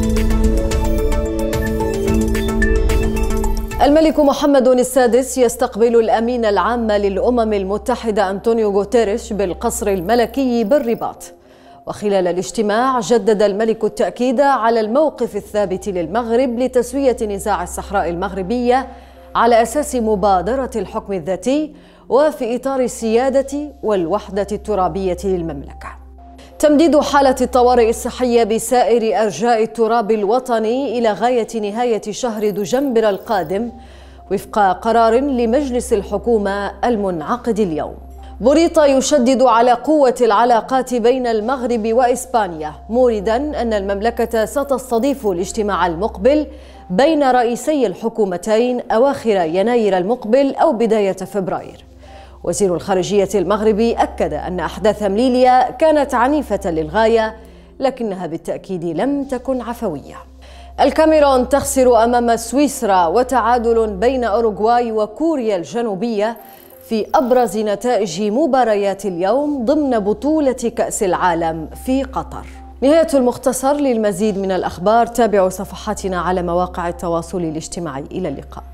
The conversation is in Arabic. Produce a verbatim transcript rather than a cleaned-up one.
الملك محمد السادس يستقبل الأمين العام للأمم المتحدة أنطونيو غوتيريش بالقصر الملكي بالرباط. وخلال الاجتماع جدد الملك التأكيد على الموقف الثابت للمغرب لتسوية نزاع الصحراء المغربية على أساس مبادرة الحكم الذاتي وفي إطار السيادة والوحدة الترابية للمملكة. تمديد حالة الطوارئ الصحية بسائر أرجاء التراب الوطني إلى غاية نهاية شهر دجنبر القادم وفق قرار لمجلس الحكومة المنعقد اليوم. بوريطة يشدد على قوة العلاقات بين المغرب وإسبانيا، موردا أن المملكة ستستضيف الاجتماع المقبل بين رئيسي الحكومتين أواخر يناير المقبل أو بداية فبراير. وزير الخارجية المغربي أكد أن أحداث مليليا كانت عنيفة للغاية لكنها بالتأكيد لم تكن عفوية. الكاميرون تخسر أمام سويسرا وتعادل بين أوروغواي وكوريا الجنوبية في أبرز نتائج مباريات اليوم ضمن بطولة كأس العالم في قطر. نهاية المختصر. للمزيد من الأخبار تابعوا صفحاتنا على مواقع التواصل الاجتماعي. إلى اللقاء.